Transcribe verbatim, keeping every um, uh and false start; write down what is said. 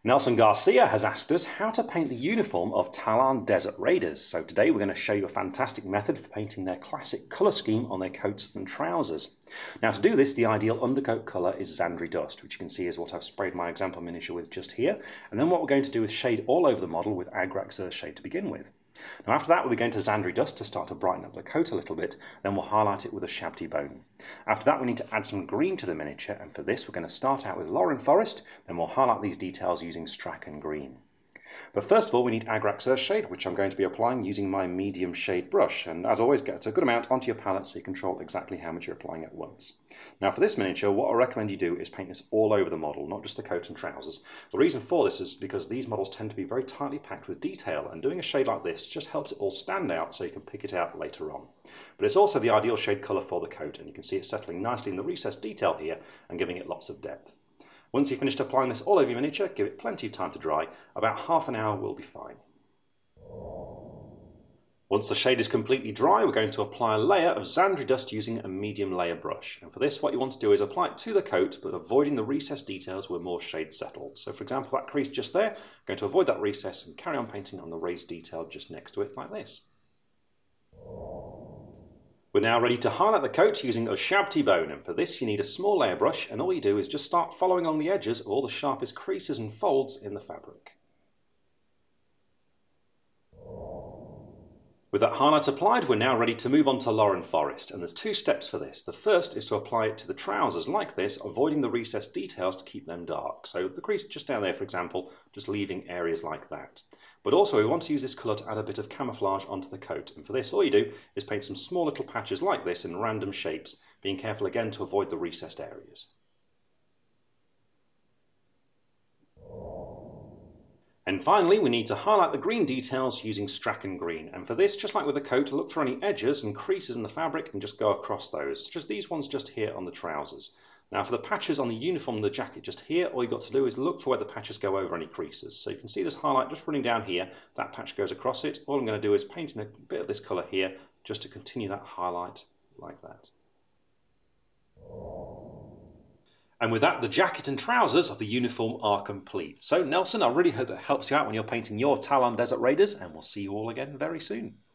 Nelson Garcia has asked us how to paint the uniform of Tallarn Desert Raiders. So today we're going to show you a fantastic method for painting their classic colour scheme on their coats and trousers. Now to do this, the ideal undercoat colour is Zandri Dust, which you can see is what I've sprayed my example miniature with just here. And then what we're going to do is shade all over the model with Agrax Earthshade to begin with. Now after that we'll be going to Zandri Dust to start to brighten up the coat a little bit, then we'll highlight it with a Shabti Bone. After that we need to add some green to the miniature, and for this we're going to start out with Lauren Forest, then we'll highlight these details using Strachan Green. But first of all we need Agrax Earthshade, which I'm going to be applying using my medium shade brush, and as always get a good amount onto your palette so you control exactly how much you're applying at once. Now for this miniature, what I recommend you do is paint this all over the model, not just the coat and trousers. The reason for this is because these models tend to be very tightly packed with detail, and doing a shade like this just helps it all stand out so you can pick it out later on. But it's also the ideal shade colour for the coat, and you can see it settling nicely in the recessed detail here and giving it lots of depth. Once you've finished applying this all over your miniature, give it plenty of time to dry. About half an hour will be fine. Once the shade is completely dry, we're going to apply a layer of Zandri Dust using a medium layer brush. And for this, what you want to do is apply it to the coat, but avoiding the recessed details where more shade settled. So for example, that crease just there, I'm going to avoid that recess and carry on painting on the raised detail just next to it like this. We're now ready to highlight the coat using a Shabti Bone, and for this you need a small layer brush, and all you do is just start following along the edges of all the sharpest creases and folds in the fabric. With that highlight applied, we're now ready to move on to Lauren Forest, and there's two steps for this. The first is to apply it to the trousers like this, avoiding the recessed details to keep them dark. So the crease just down there, for example, just leaving areas like that. But also we want to use this colour to add a bit of camouflage onto the coat, and for this all you do is paint some small little patches like this in random shapes, being careful again to avoid the recessed areas. And finally we need to highlight the green details using Strachan Green, and for this, just like with the coat, look for any edges and creases in the fabric and just go across those, just these ones just here on the trousers. Now for the patches on the uniform and the jacket just here, all you've got to do is look for where the patches go over any creases. So you can see this highlight just running down here, that patch goes across it. All I'm going to do is paint in a bit of this colour here just to continue that highlight like that. And with that, the jacket and trousers of the uniform are complete. So Nelson, I really hope that helps you out when you're painting your Tallarn Desert Raiders, and we'll see you all again very soon.